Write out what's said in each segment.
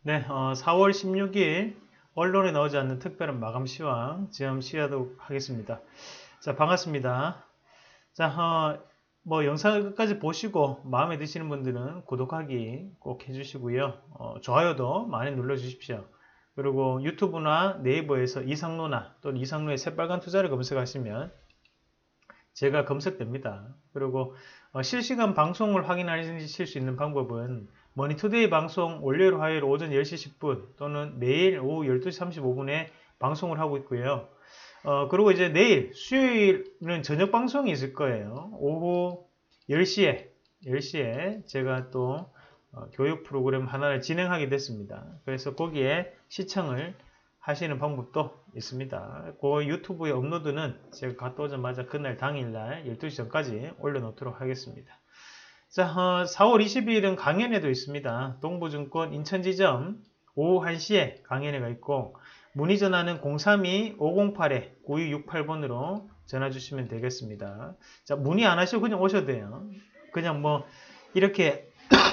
네, 4월 16일 언론에 나오지 않는 특별한 마감 시황 지금 시하도록 하겠습니다. 자, 반갑습니다. 자, 뭐 영상을 끝까지 보시고 마음에 드시는 분들은 구독하기 꼭 해주시고요. 좋아요도 많이 눌러주십시오. 그리고 유튜브나 네이버에서 이상로나 또는 이상로의 새빨간 투자를 검색하시면 제가 검색됩니다. 그리고 실시간 방송을 확인하실 수 있는 방법은 머니투데이 방송 월요일 화요일 오전 10시 10분 또는 매일 오후 12시 35분에 방송을 하고 있고요. 그리고 이제 내일 수요일은 저녁 방송이 있을 거예요. 오후 10시에 제가 또 교육 프로그램 하나를 진행하게 됐습니다. 그래서 거기에 시청을 하시는 방법도 있습니다. 그 유튜브에 업로드는 제가 갔다 오자마자 그날 당일날 12시 전까지 올려놓도록 하겠습니다. 자, 4월 22일은 강연회도 있습니다. 동부증권 인천지점 오후 1시에 강연회가 있고 문의 전화는 032-508-9268번으로 전화 주시면 되겠습니다. 자, 문의 안 하시고 그냥 오셔도 돼요. 그냥 뭐 이렇게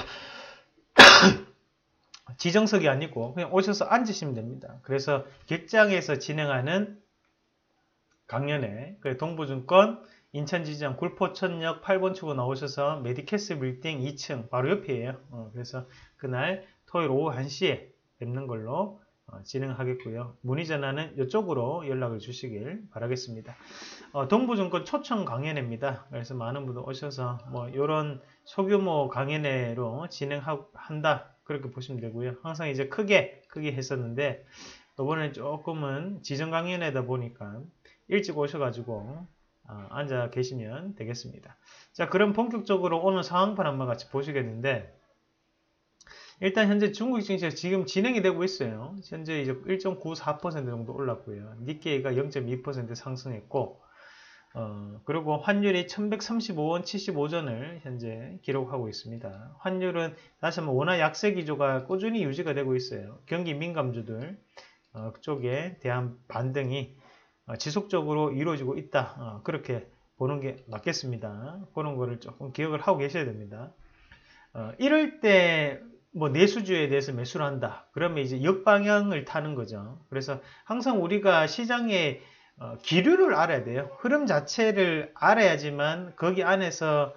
지정석이 아니고 그냥 오셔서 앉으시면 됩니다. 그래서 객장에서 진행하는 강연회, 동부증권 인천지점 굴포천역 8번 출구 나오셔서 메디캐스 빌딩 2층 바로 옆이에요. 그래서 그날 토요일 오후 1시에 뵙는 걸로 진행하겠고요. 문의 전화는 이쪽으로 연락을 주시길 바라겠습니다. 동부증권 초청 강연회입니다. 그래서 많은 분들 오셔서 뭐 이런 소규모 강연회로 진행한다 그렇게 보시면 되고요. 항상 이제 크게 했었는데 이번에 조금은 지정 강연회다 보니까 일찍 오셔가지고 앉아 계시면 되겠습니다. 자, 그럼 본격적으로 오늘 상황판 한번 같이 보시겠는데 일단 현재 중국 증시가 지금 진행이 되고 있어요. 현재 이제 1.94% 정도 올랐고요. 니케이가 0.2% 상승했고 그리고 환율이 1135원 75전을 현재 기록하고 있습니다. 환율은 다시 한번 원화 약세 기조가 꾸준히 유지가 되고 있어요. 경기 민감주들 쪽에 대한 반등이 지속적으로 이루어지고 있다. 그렇게 보는 게 맞겠습니다. 그런 거를 조금 기억을 하고 계셔야 됩니다. 이럴 때 뭐 내수주에 대해서 매수를 한다. 그러면 이제 역방향을 타는 거죠. 그래서 항상 우리가 시장의 기류를 알아야 돼요. 흐름 자체를 알아야지만 거기 안에서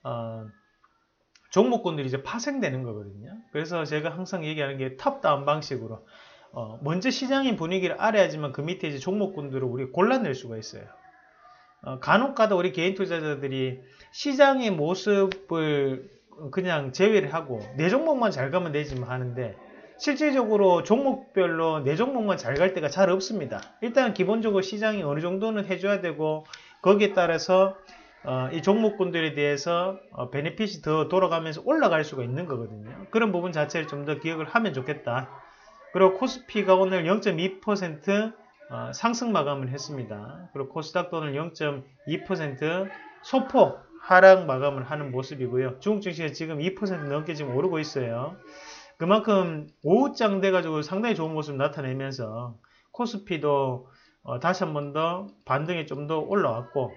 종목군들이 이제 파생되는 거거든요. 그래서 제가 항상 얘기하는 게 탑다운 방식으로 먼저 시장의 분위기를 알아야지만 그 밑에 이제 종목군들을 우리가 골라낼 수가 있어요. 간혹가다 우리 개인 투자자들이 시장의 모습을 그냥 제외를 하고 내 종목만 잘 가면 되지만 하는데 실질적으로 종목별로 내 종목만 잘 갈 때가 잘 없습니다. 일단 기본적으로 시장이 어느 정도는 해줘야 되고 거기에 따라서 이 종목군들에 대해서 베네핏이 더 돌아가면서 올라갈 수가 있는 거거든요. 그런 부분 자체를 좀 더 기억을 하면 좋겠다. 그리고 코스피가 오늘 0.2% 상승 마감을 했습니다. 그리고 코스닥도 오늘 0.2% 소폭 하락 마감을 하는 모습이고요. 중국 증시가 지금 2% 넘게 지금 오르고 있어요. 그만큼 오후장 돼가지고 상당히 좋은 모습을 나타내면서 코스피도 다시 한 번 더 반등이 좀 더 올라왔고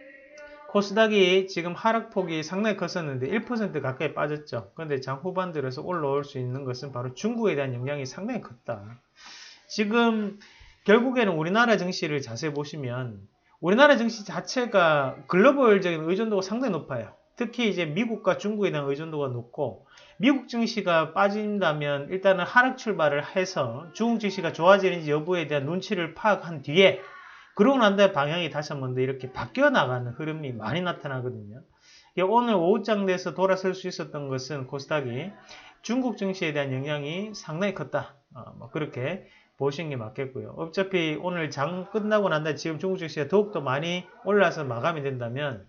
코스닥이 지금 하락폭이 상당히 컸었는데 1% 가까이 빠졌죠. 그런데 장 후반 들어서 올라올 수 있는 것은 바로 중국에 대한 영향이 상당히 컸다. 지금 결국에는 우리나라 증시를 자세히 보시면 우리나라 증시 자체가 글로벌적인 의존도가 상당히 높아요. 특히 이제 미국과 중국에 대한 의존도가 높고 미국 증시가 빠진다면 일단은 하락 출발을 해서 중국 증시가 좋아지는지 여부에 대한 눈치를 파악한 뒤에 그러고 난 다음에 방향이 다시 한 번 더 이렇게 바뀌어 나가는 흐름이 많이 나타나거든요. 오늘 오후장 돼서 돌아설 수 있었던 것은 코스닥이 중국 증시에 대한 영향이 상당히 컸다. 뭐 그렇게 보시는 게 맞겠고요. 어차피 오늘 장 끝나고 난 다음에 지금 중국 증시가 더욱더 많이 올라서 마감이 된다면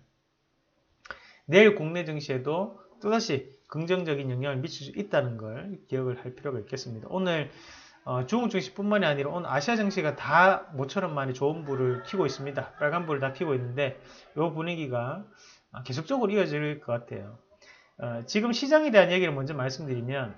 내일 국내 증시에도 또다시 긍정적인 영향을 미칠 수 있다는 걸 기억을 할 필요가 있겠습니다. 오늘 중국 증시뿐만이 아니라 오늘 아시아 증시가 다 모처럼 많이 좋은 불을 켜고 있습니다. 빨간 불을 다 켜고 있는데 이 분위기가 계속적으로 이어질 것 같아요. 지금 시장에 대한 얘기를 먼저 말씀드리면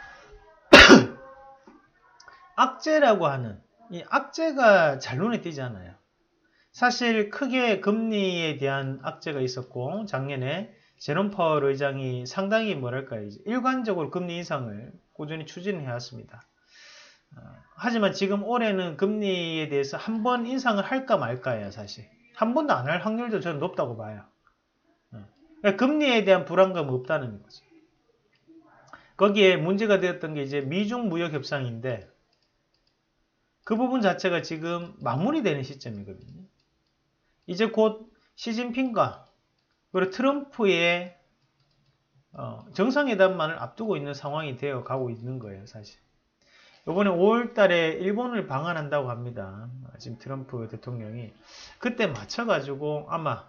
악재라고 하는 이 악재가 잘 눈에 띄지 않아요. 사실 크게 금리에 대한 악재가 있었고 작년에 제롬 파월 의장이 상당히 뭐랄까요, 이제 일관적으로 금리 인상을 꾸준히 추진해 왔습니다. 하지만 지금 올해는 금리에 대해서 한 번 인상을 할까 말까예요, 사실. 한 번도 안 할 확률도 저는 높다고 봐요. 그러니까 금리에 대한 불안감은 없다는 거죠. 거기에 문제가 되었던 게 이제 미중 무역 협상인데 그 부분 자체가 지금 마무리되는 시점이거든요. 이제 곧 시진핑과 그리고 트럼프의 정상회담만을 앞두고 있는 상황이 되어 가고 있는 거예요, 사실. 이번에 5월 달에 일본을 방한한다고 합니다. 지금 트럼프 대통령이. 그때 맞춰가지고 아마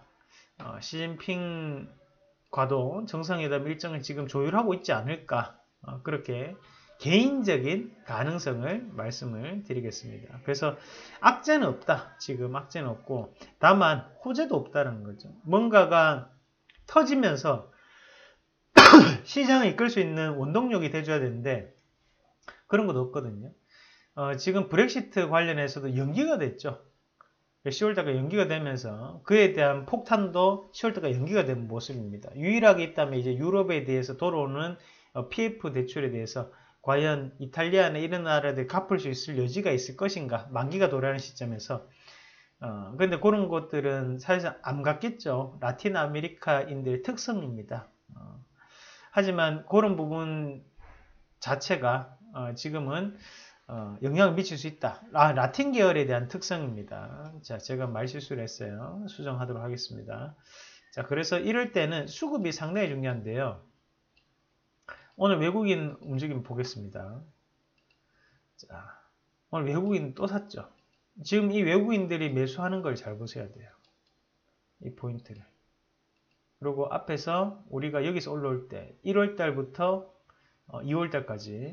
시진핑과도 정상회담 일정을 지금 조율하고 있지 않을까. 그렇게 개인적인 가능성을 말씀을 드리겠습니다. 그래서 악재는 없다. 지금 악재는 없고 다만 호재도 없다는 거죠. 뭔가가 터지면서 시장을 이끌 수 있는 원동력이 돼줘야 되는데 그런 것도 없거든요. 지금 브렉시트 관련해서도 연기가 됐죠. 10월달까지 연기가 되면서 그에 대한 폭탄도 10월달까지 연기가 된 모습입니다. 유일하게 있다면 이제 유럽에 대해서 돌아오는 PF 대출에 대해서 과연 이탈리아나 이런 나라들 갚을 수 있을 여지가 있을 것인가, 만기가 도래하는 시점에서. 근데 그런 것들은 사실상 안 갚겠죠. 라틴 아메리카인들의 특성입니다. 하지만 그런 부분 자체가 지금은 영향을 미칠 수 있다. 라틴 계열에 대한 특성입니다. 자, 제가 말실수를 했어요. 수정하도록 하겠습니다. 자, 그래서 이럴 때는 수급이 상당히 중요한데요. 오늘 외국인 움직임 보겠습니다. 자, 오늘 외국인 또 샀죠. 지금 이 외국인들이 매수하는 걸 잘 보셔야 돼요. 이 포인트를. 그리고 앞에서 우리가 여기서 올라올 때 1월 달부터 2월 달까지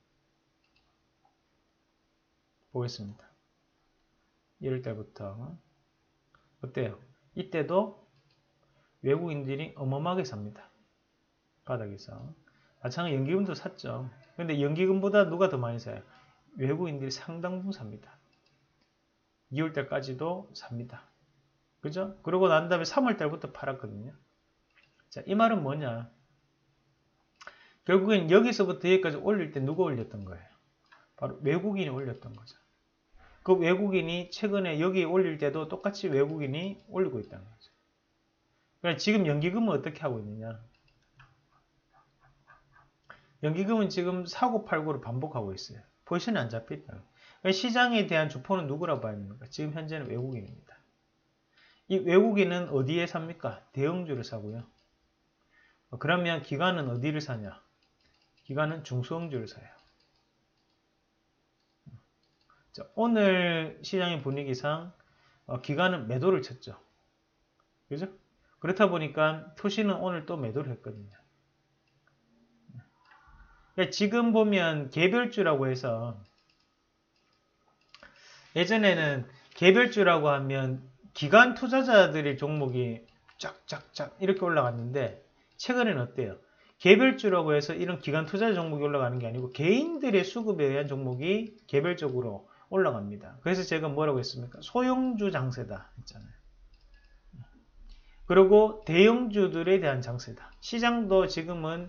보겠습니다. 1월 달부터 어때요? 이때도 외국인들이 어마어마하게 삽니다. 바닥에서. 마찬가지로 연기금도 샀죠. 근데 연기금보다 누가 더 많이 사요? 외국인들이 상당 부분 삽니다. 2월 달까지도 삽니다. 그죠? 그러고 난 다음에 3월 달부터 팔았거든요. 자, 이 말은 뭐냐? 결국엔 여기서부터 여기까지 올릴 때 누가 올렸던 거예요? 바로 외국인이 올렸던 거죠. 그 외국인이 최근에 여기 올릴 때도 똑같이 외국인이 올리고 있다는 거죠. 그러니까 지금 연기금은 어떻게 하고 있느냐? 연기금은 지금 사고 팔고를 반복하고 있어요. 포지션이 안 잡혀있다. 그러니까 시장에 대한 주포는 누구라고 봐야 됩니까? 지금 현재는 외국인입니다. 이 외국인은 어디에 삽니까? 대형주를 사고요. 그러면 기관은 어디를 사냐? 기관은 중소형주를 사요. 자, 오늘 시장의 분위기상 기관은 매도를 쳤죠. 그죠? 그렇다 보니까 토시는 오늘 또 매도를 했거든요. 그러니까 지금 보면 개별주라고 해서 예전에는 개별주라고 하면 기관 투자자들의 종목이 쫙쫙쫙 이렇게 올라갔는데 최근에는 어때요? 개별주라고 해서 이런 기관 투자자 종목이 올라가는 게 아니고 개인들의 수급에 의한 종목이 개별적으로 올라갑니다. 그래서 제가 뭐라고 했습니까? 소형주 장세다 했잖아요. 그리고 대형주들에 대한 장세다. 시장도 지금은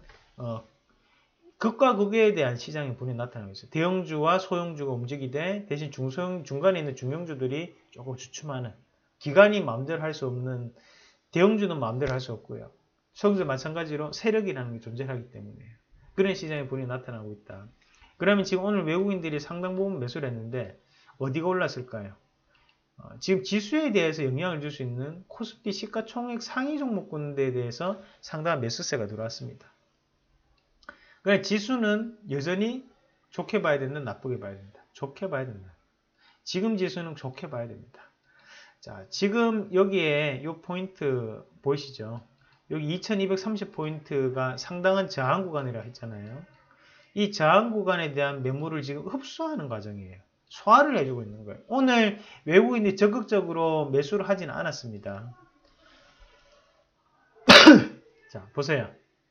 극과 극에 대한 시장의 분이 나타나고 있어요. 대형주와 소형주가 움직이되 대신 중간에 있는 중형주들이 조금 주춤하는, 기관이 마음대로 할 수 없는, 대형주는 마음대로 할 수 없고요. 소형주 마찬가지로 세력이라는 게 존재하기 때문에 그런 시장의 분이 나타나고 있다. 그러면 지금 오늘 외국인들이 상당 부분 매수를 했는데 어디가 올랐을까요? 지금 지수에 대해서 영향을 줄 수 있는 코스피 시가총액 상위 종목군에 대해서 상당한 매수세가 들어왔습니다. 그러니까 지수는 여전히 좋게 봐야 된다, 나쁘게 봐야 된다. 좋게 봐야 된다. 지금 지수는 좋게 봐야 됩니다. 자, 지금 여기에 이 포인트 보이시죠? 여기 2230포인트가 상당한 저항 구간이라고 했잖아요. 이 저항 구간에 대한 매물을 지금 흡수하는 과정이에요. 소화를 해주고 있는 거예요. 오늘 외국인이 적극적으로 매수를 하지는 않았습니다. 자, 보세요.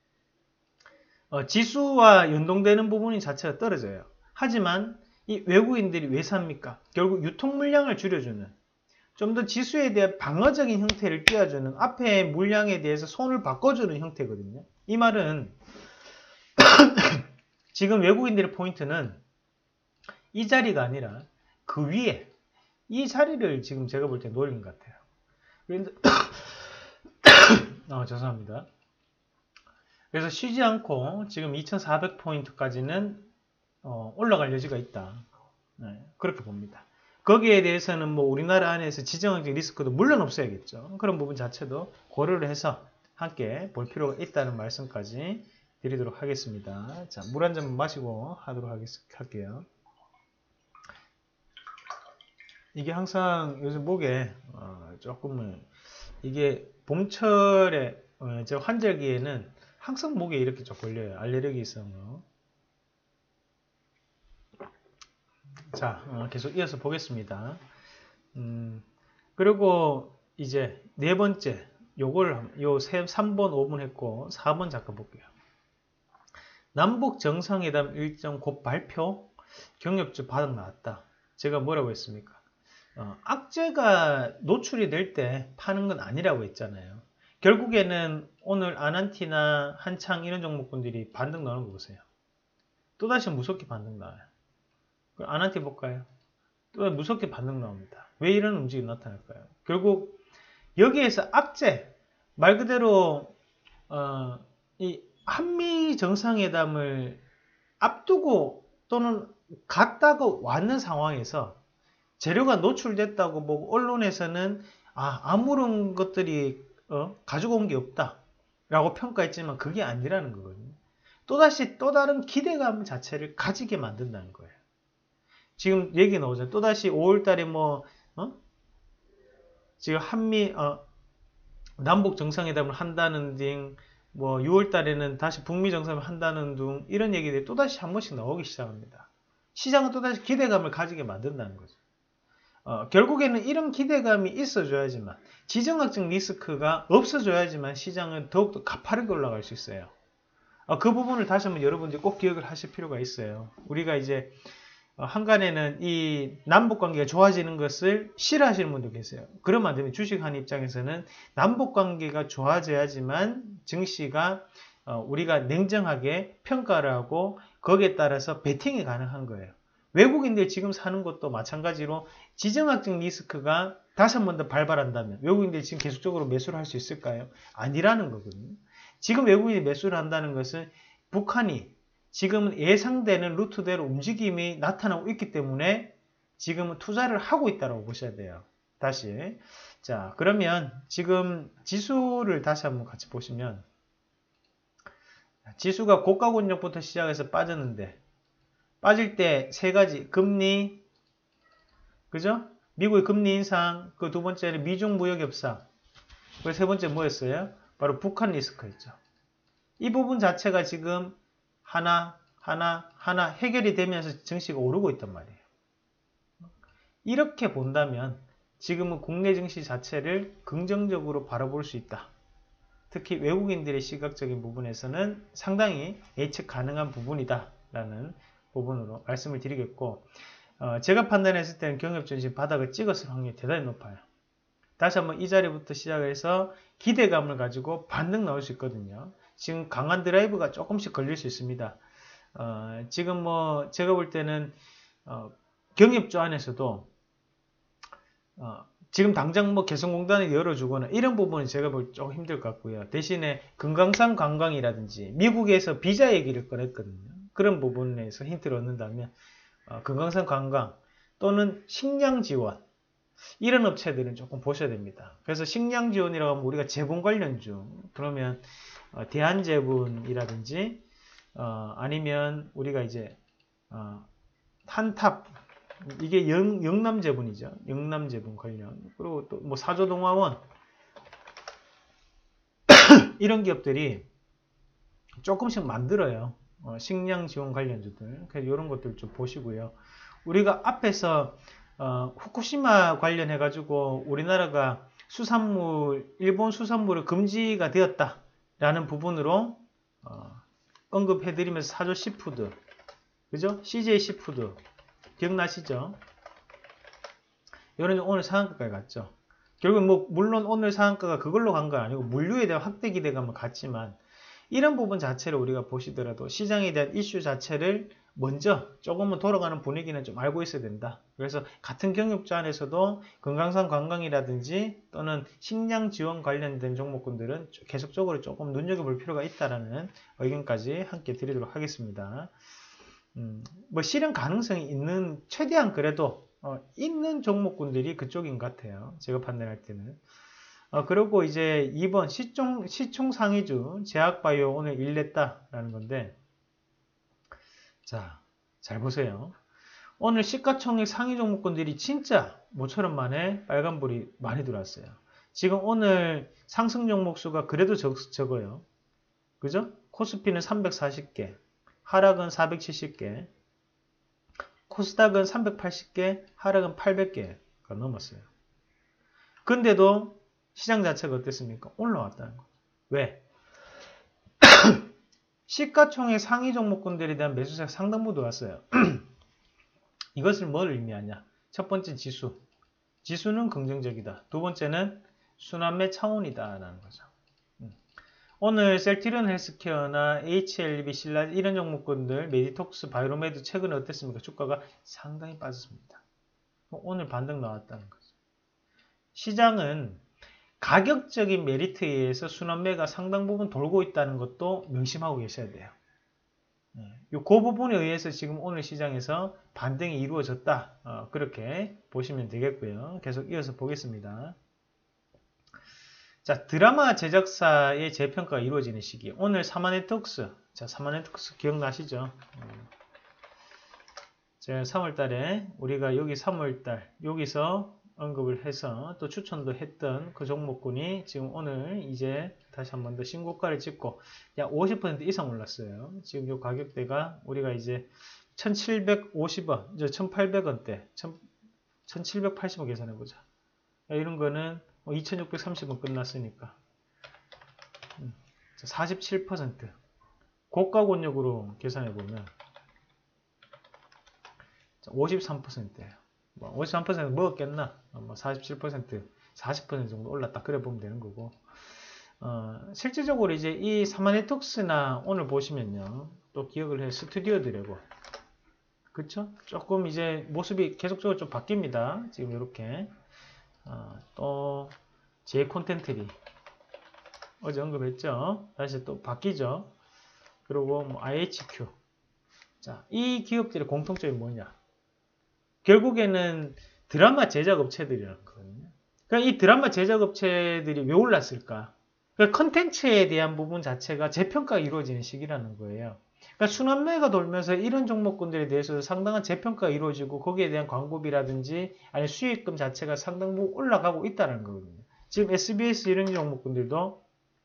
지수와 연동되는 부분이 자체가 떨어져요. 하지만 이 외국인들이 왜 삽니까? 결국 유통 물량을 줄여주는, 좀 더 지수에 대한 방어적인 형태를 띄워주는 앞에 물량에 대해서 손을 바꿔주는 형태거든요. 이 말은 지금 외국인들의 포인트는 이 자리가 아니라 그 위에 이 자리를 지금 제가 볼 때 노린 것 같아요. 그런데 죄송합니다. 그래서 쉬지 않고 지금 2400포인트까지는 올라갈 여지가 있다. 네, 그렇게 봅니다. 거기에 대해서는 뭐 우리나라 안에서 지정학적 리스크도 물론 없어야겠죠. 그런 부분 자체도 고려를 해서 함께 볼 필요가 있다는 말씀까지 드리도록 하겠습니다. 자, 물 한 잔 마시고 하도록 할게요. 이게 항상 요즘 목에 조금은 이게 봄철에 저 환절기에는 항상 목에 이렇게 좀 걸려요. 알레르기 있어서. 자, 계속 이어서 보겠습니다. 그리고 이제 네 번째, 요걸 3번, 5번 했고 4번 잠깐 볼게요. 남북 정상회담 일정 곧 발표, 경협주 바닥 나왔다. 제가 뭐라고 했습니까? 악재가 노출이 될 때 파는 건 아니라고 했잖아요. 결국에는 오늘 아난티나 한창 이런 종목군들이 반등 나오는 거 보세요. 또다시 무섭게 반등 나와요. 아난티 볼까요? 또 무섭게 반등 나옵니다. 왜 이런 움직임이 나타날까요? 결국 여기에서 악재, 말 그대로 이 한미 정상회담을 앞두고 또는 갔다가 왔는 상황에서 재료가 노출됐다고 보고 언론에서는 아무런 것들이 가지고 온 게 없다 라고 평가했지만 그게 아니라는 거거든요. 또다시 또 다른 기대감 자체를 가지게 만든다는 거예요. 지금 얘기 나오잖아요. 또다시 5월달에 지금 한미 남북 정상회담을 한다는 등 뭐 6월달에는 다시 북미 정상회담을 한다는 등 이런 얘기들이 또다시 한 번씩 나오기 시작합니다. 시장은 또다시 기대감을 가지게 만든다는 거죠. 결국에는 이런 기대감이 있어줘야지만 지정학적 리스크가 없어져야지만 시장은 더욱더 가파르게 올라갈 수 있어요. 그 부분을 다시 한번 여러분들이 꼭 기억을 하실 필요가 있어요. 우리가 이제 한간에는 이 남북관계가 좋아지는 것을 싫어하시는 분도 계세요. 그러면 안 되면 주식하는 입장에서는 남북관계가 좋아져야지만 증시가 우리가 냉정하게 평가를 하고 거기에 따라서 베팅이 가능한 거예요. 외국인들 지금 사는 것도 마찬가지로 지정학적 리스크가 다시 한 번 더 발발한다면 외국인들이 지금 계속적으로 매수를 할 수 있을까요? 아니라는 거거든요. 지금 외국인이 매수를 한다는 것은 북한이 지금은 예상되는 루트대로 움직임이 나타나고 있기 때문에 지금은 투자를 하고 있다고 보셔야 돼요. 다시. 자, 그러면 지금 지수를 다시 한번 같이 보시면 지수가 고가 권역부터 시작해서 빠졌는데 빠질 때 세 가지 금리, 그죠? 미국의 금리 인상, 그 두 번째는 미중 무역 협상, 그 세 번째 뭐였어요? 바로 북한 리스크였죠. 이 부분 자체가 지금 하나 해결이 되면서 증시가 오르고 있단 말이에요. 이렇게 본다면 지금은 국내 증시 자체를 긍정적으로 바라볼 수 있다. 특히 외국인들의 시각적인 부분에서는 상당히 예측 가능한 부분이다 라는 부분으로 말씀을 드리겠고, 제가 판단했을 때는 경협주는 바닥을 찍었을 확률이 대단히 높아요. 다시 한번 이 자리부터 시작해서 기대감을 가지고 반등 나올 수 있거든요. 지금 강한 드라이브가 조금씩 걸릴 수 있습니다. 지금 뭐 제가 볼 때는 경협주 안에서도 지금 당장 뭐 개성공단을 열어주거나 이런 부분은 제가 볼 조금 힘들 것 같고요. 대신에 금강산 관광이라든지 미국에서 비자 얘기를 꺼냈거든요. 그런 부분에서 힌트를 얻는다면 금강산 관광 또는 식량 지원 이런 업체들은 조금 보셔야 됩니다. 그래서 식량 지원이라고 하면 우리가 제분 관련주 그러면 대한제분이라든지 아니면 우리가 이제 한탑 이게 영남제분이죠. 영남제분 관련 그리고 또 뭐 사조동화원 이런 기업들이 조금씩 만들어요. 식량 지원 관련주들. 그래서 이런 것들 좀 보시고요. 우리가 앞에서 후쿠시마 관련해 가지고 우리나라가 수산물 일본 수산물을 금지가 되었다라는 부분으로 언급해드리면서 사조 시푸드, 그죠? CJ 시푸드 기억나시죠? 이런 오늘 상한가까지 갔죠. 결국 뭐 물론 오늘 상한가가 그걸로 간 건 아니고 물류에 대한 확대 기대감은 같지만 이런 부분 자체를 우리가 보시더라도 시장에 대한 이슈 자체를 먼저 조금은 돌아가는 분위기는 좀 알고 있어야 된다. 그래서 같은 경력자 안에서도 금강산 관광이라든지 또는 식량 지원 관련된 종목군들은 계속적으로 조금 눈여겨볼 필요가 있다라는 의견까지 함께 드리도록 하겠습니다. 뭐 실현 가능성이 있는 최대한 그래도 있는 종목군들이 그쪽인 것 같아요. 제가 판단할 때는. 그리고 이제 2번 시총 상위주 제약바이오 오늘 일냈다라는 건데, 자, 잘 보세요. 오늘 시가총액 상위 종목군들이 진짜 모처럼 만에 빨간불이 많이 들어왔어요. 지금 오늘 상승 종목 수가 그래도 적어요. 그죠? 코스피는 340개, 하락은 470개, 코스닥은 380개, 하락은 800개가 넘었어요. 근데도 시장 자체가 어땠습니까? 올라왔다는 거죠. 왜? 시가총액 상위 종목군들에 대한 매수세가 상당부 들어왔어요. 이것을 뭘 의미하냐? 첫 번째 지수. 지수는 긍정적이다. 두 번째는 순환매 차원이다 라는 거죠. 오늘 셀트리온 헬스케어나 HLB, 신라 이런 종목군들, 메디톡스, 바이로메드 최근에 어땠습니까? 주가가 상당히 빠졌습니다. 오늘 반등 나왔다는 거죠. 시장은 가격적인 메리트에 의해서 순환매가 상당 부분 돌고 있다는 것도 명심하고 계셔야 돼요. 그 부분에 의해서 지금 오늘 시장에서 반등이 이루어졌다. 그렇게 보시면 되겠고요. 계속 이어서 보겠습니다. 자, 드라마 제작사의 재평가가 이루어지는 시기. 오늘 사마네트웍스. 자, 사마네트웍스 기억나시죠? 제가 3월달에 우리가 여기 3월달 여기서 언급을 해서 또 추천도 했던 그 종목군이 지금 오늘 이제 다시 한 번 더 신고가를 찍고 약 50% 이상 올랐어요. 지금 이 가격대가 우리가 이제 1750원, 1800원대, 1780원 계산해보자. 이런 거는 2630원 끝났으니까 47% 고가 권역으로 계산해보면 53%예요. 53% 먹었겠나? 47%, 40% 정도 올랐다. 그래 보면 되는 거고. 실질적으로 이제 이 사마네톡스나 오늘 보시면요. 또 기억을 해. 스튜디오 드래곤. 그쵸? 조금 이제 모습이 계속적으로 좀 바뀝니다. 지금 이렇게. 또, 제 콘텐츠리. 어제 언급했죠? 다시 또 바뀌죠? 그리고 뭐 IHQ. 자, 이 기업들의 공통점이 뭐냐? 결국에는 드라마 제작 업체들이라는 거거든요. 그러니까 이 드라마 제작 업체들이 왜 올랐을까? 그러니까 컨텐츠에 대한 부분 자체가 재평가가 이루어지는 시기라는 거예요. 그러니까 순환매가 돌면서 이런 종목군들에 대해서 상당한 재평가가 이루어지고 거기에 대한 광고비라든지 아니 수익금 자체가 상당 부분 올라가고 있다는 거거든요. 지금 SBS 이런 종목군들도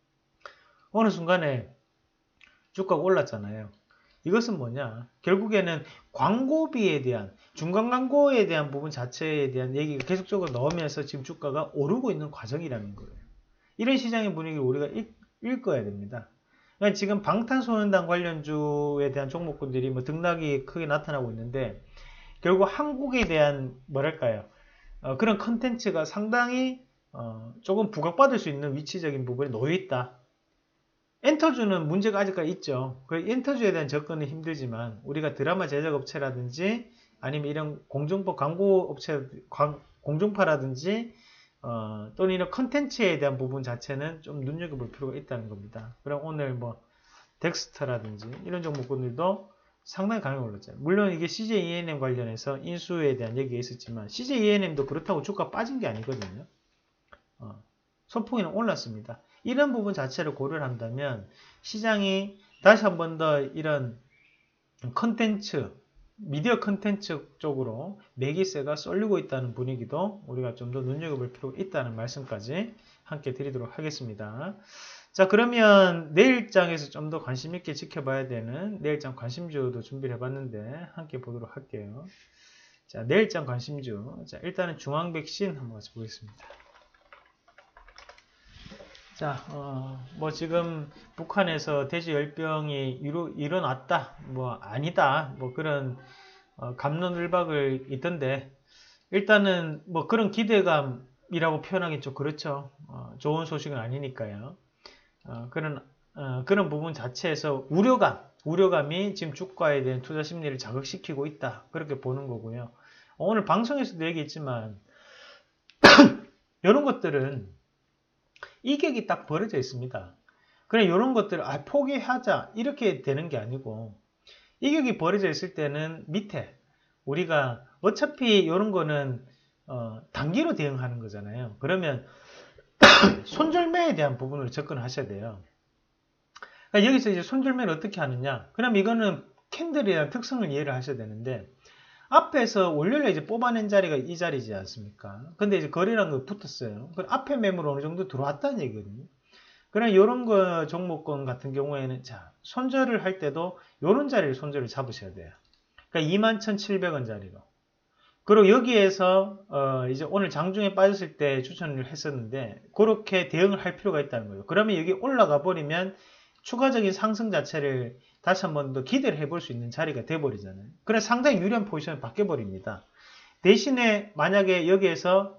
어느 순간에 주가가 올랐잖아요. 이것은 뭐냐? 결국에는 광고비에 대한, 중간 광고에 대한 부분 자체에 대한 얘기가 계속적으로 나오면서 지금 주가가 오르고 있는 과정이라는 거예요. 이런 시장의 분위기를 우리가 읽어야 됩니다. 그러니까 지금 방탄소년단 관련주에 대한 종목군들이 뭐 등락이 크게 나타나고 있는데, 결국 한국에 대한, 뭐랄까요? 그런 컨텐츠가 상당히, 조금 부각받을 수 있는 위치적인 부분에 놓여있다. 엔터주는 문제가 아직까지 있죠. 엔터주에 대한 접근은 힘들지만 우리가 드라마 제작업체라든지 아니면 이런 공중파 광고업체, 공중파라든지 또는 이런 컨텐츠에 대한 부분 자체는 좀 눈여겨볼 필요가 있다는 겁니다. 그럼 오늘 뭐 덱스터라든지 이런 종목군들도 상당히 강하게 올랐잖아요. 물론 이게 CJ ENM 관련해서 인수에 대한 얘기가 있었지만 CJ ENM도 그렇다고 주가 빠진 게 아니거든요. 소폭이는 올랐습니다. 이런 부분 자체를 고려를 한다면 시장이 다시 한 번 더 이런 컨텐츠, 미디어 컨텐츠 쪽으로 매기세가 쏠리고 있다는 분위기도 우리가 좀 더 눈여겨볼 필요가 있다는 말씀까지 함께 드리도록 하겠습니다. 자, 그러면 내일장에서 좀 더 관심 있게 지켜봐야 되는 내일장 관심주도 준비를 해봤는데 함께 보도록 할게요. 자, 내일장 관심주. 자, 일단은 중앙백신 한번 같이 보겠습니다. 자, 뭐 지금 북한에서 대지 열병이 일어났다, 뭐 아니다, 뭐 그런 감론을박을 있던데 일단은 뭐 그런 기대감이라고 표현하기 좀 그렇죠. 좋은 소식은 아니니까요. 그런 부분 자체에서 우려감이 지금 주가에 대한 투자 심리를 자극시키고 있다. 그렇게 보는 거고요. 오늘 방송에서도 얘기했지만 이런 것들은 이격이 딱 벌어져 있습니다. 그래 이런 것들을 포기하자 이렇게 되는 게 아니고 이격이 벌어져 있을 때는 밑에 우리가 어차피 이런 거는 단기로 대응하는 거잖아요. 그러면 손절매에 대한 부분으로 접근하셔야 돼요. 그러니까 여기서 이제 손절매를 어떻게 하느냐? 그럼 이거는 캔들에 대한 특성을 이해를 하셔야 되는데 앞에서 월요일에 이제 뽑아낸 자리가 이 자리지 않습니까? 근데 이제 거래라는 거 붙었어요. 그럼 앞에 매물 어느 정도 들어왔다는 얘기거든요. 그럼 이런 거 종목군 같은 경우에는 자 손절을 할 때도 이런 자리를 손절을 잡으셔야 돼요. 그러니까 21,700원 자리로. 그리고 여기에서 이제 오늘 장중에 빠졌을 때 추천을 했었는데 그렇게 대응을 할 필요가 있다는 거예요. 그러면 여기 올라가 버리면 추가적인 상승 자체를 다시 한 번 더 기대를 해볼 수 있는 자리가 돼버리잖아요. 그래 상당히 유리한 포지션이 바뀌어버립니다. 대신에 만약에 여기에서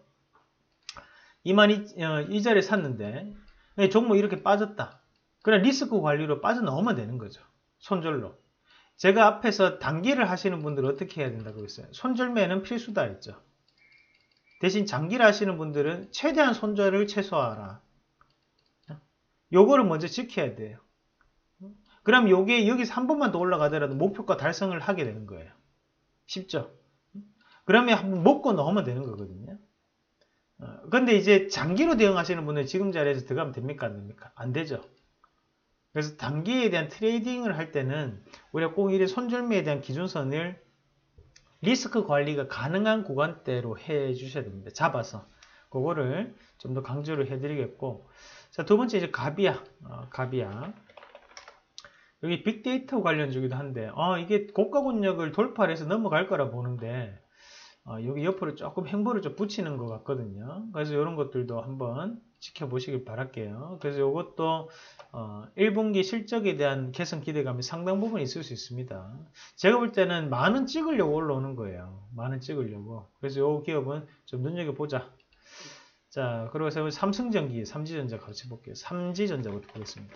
이 자리에 샀는데 종목 이렇게 빠졌다. 그래 리스크 관리로 빠져나오면 되는 거죠. 손절로. 제가 앞에서 단기를 하시는 분들은 어떻게 해야 된다고 했어요? 손절매는 필수다 했죠. 대신 장기를 하시는 분들은 최대한 손절을 최소화하라. 요거를 먼저 지켜야 돼요. 그럼 요게 여기서 한 번만 더 올라가더라도 목표가 달성을 하게 되는 거예요. 쉽죠? 그러면 한번 먹고 넣으면 되는 거거든요. 근데 이제 장기로 대응하시는 분은 지금 자리에서 들어가면 됩니까? 안 됩니까? 안 되죠. 그래서 단기에 대한 트레이딩을 할 때는 우리가 꼭 이런 손절매에 대한 기준선을 리스크 관리가 가능한 구간대로 해 주셔야 됩니다. 잡아서. 그거를 좀 더 강조를 해드리겠고. 자, 두 번째 이제 가비아. 가비아. 여기 빅데이터 관련주기도 한데, 이게 고가 권역을 돌파를 해서 넘어갈 거라 보는데, 여기 옆으로 조금 행보를 좀 붙이는 것 같거든요. 그래서 이런 것들도 한번 지켜보시길 바랄게요. 그래서 이것도 1분기 실적에 대한 개선 기대감이 상당 부분 있을 수 있습니다. 제가 볼 때는 만원 찍으려고 올라오는 거예요. 만원 찍으려고. 그래서 이 기업은 좀 눈여겨보자. 자, 그리고 삼성전기, 삼지전자 같이 볼게요. 삼지전자부터 보겠습니다.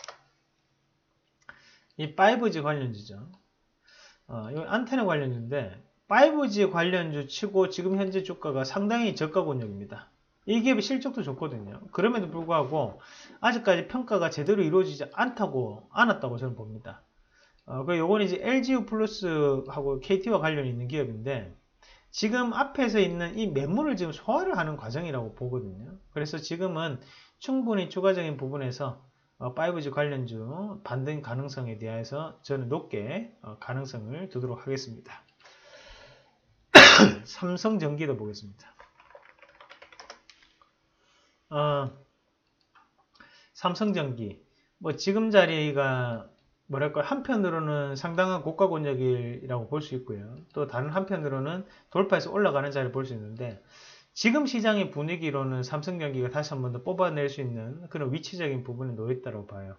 이 5G 관련주죠. 이건 안테나 관련주인데 5G 관련주 치고 지금 현재 주가가 상당히 저가 권역입니다. 이 기업의 실적도 좋거든요. 그럼에도 불구하고 아직까지 평가가 제대로 이루어지지 않았다고 저는 봅니다. 요건 이제 LGU 플러스하고 KT와 관련이 있는 기업인데 지금 앞에서 있는 이 매물을 지금 소화를 하는 과정이라고 보거든요. 그래서 지금은 충분히 추가적인 부분에서 5G 관련주 반등 가능성에 대해서 저는 높게 가능성을 두도록 하겠습니다. 삼성전기도 보겠습니다. 삼성전기 뭐 지금 자리가 뭐랄까 한편으로는 상당한 고가 권역이라고 볼 수 있고요. 또 다른 한편으로는 돌파해서 올라가는 자리를 볼 수 있는데 지금 시장의 분위기로는 삼성전기가 다시 한 번 더 뽑아낼 수 있는 그런 위치적인 부분에 놓여있다고 봐요.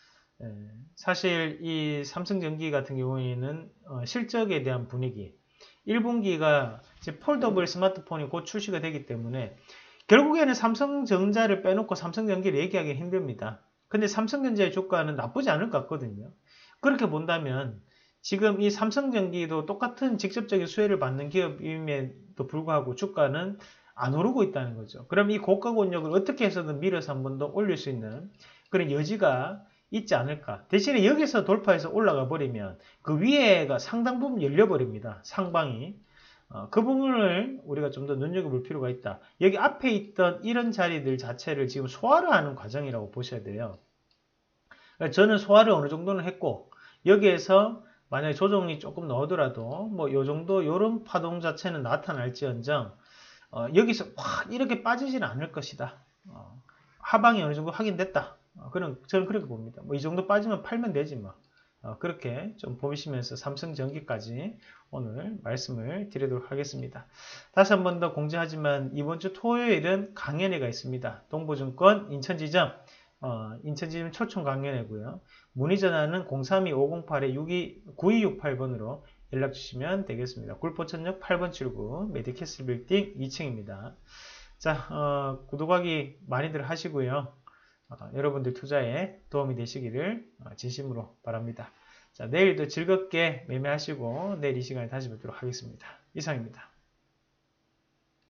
사실 이 삼성전기 같은 경우에는 실적에 대한 분위기 1분기가 이제 폴더블 스마트폰이 곧 출시가 되기 때문에 결국에는 삼성전자를 빼놓고 삼성전기를 얘기하기 힘듭니다. 근데 삼성전자의 주가는 나쁘지 않을 것 같거든요. 그렇게 본다면 지금 이 삼성전기도 똑같은 직접적인 수혜를 받는 기업임에도 불구하고 주가는 안 오르고 있다는 거죠. 그럼 이 고가 권역을 어떻게 해서든 밀어서 한 번 더 올릴 수 있는 그런 여지가 있지 않을까. 대신에 여기서 돌파해서 올라가 버리면 그 위에가 상당 부분 열려버립니다. 상방이. 그 부분을 우리가 좀 더 눈여겨볼 필요가 있다. 여기 앞에 있던 이런 자리들 자체를 지금 소화를 하는 과정이라고 보셔야 돼요. 저는 소화를 어느 정도는 했고 여기에서 만약에 조정이 조금 나오더라도 뭐 요 정도 요런 파동 자체는 나타날지언정 여기서 확 이렇게 빠지지는 않을 것이다. 하방이 어느 정도 확인됐다. 저는 그렇게 봅니다. 뭐 이 정도 빠지면 팔면 되지 뭐. 그렇게 좀 보시면서 삼성전기까지 오늘 말씀을 드리도록 하겠습니다. 다시 한 번 더 공지하지만 이번 주 토요일은 강연회가 있습니다. 동부증권 인천지점 초청 강연회고요. 문의 전화는 032-508-9268번으로 연락 주시면 되겠습니다. 굴포천역 8번 출구 메디캐슬 빌딩 2층입니다. 자, 구독하기 많이들 하시고요. 여러분들 투자에 도움이 되시기를 진심으로 바랍니다. 자, 내일도 즐겁게 매매하시고 내일 이 시간에 다시 뵙도록 하겠습니다. 이상입니다.